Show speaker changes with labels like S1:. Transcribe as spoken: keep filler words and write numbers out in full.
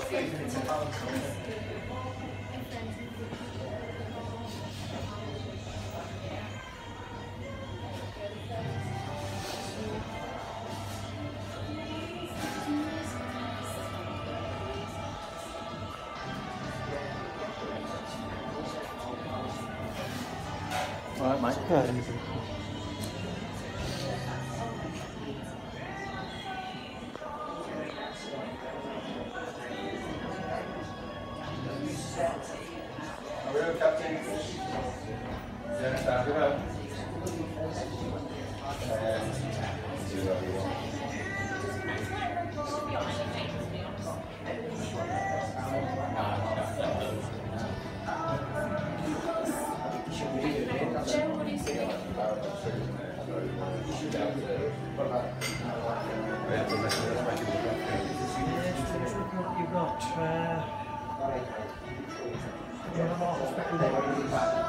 S1: Alright, mate.
S2: Yeah.
S3: Are we on, Captain? Yeah, start it up. Do whatever you want.
S2: You've got uh, you're not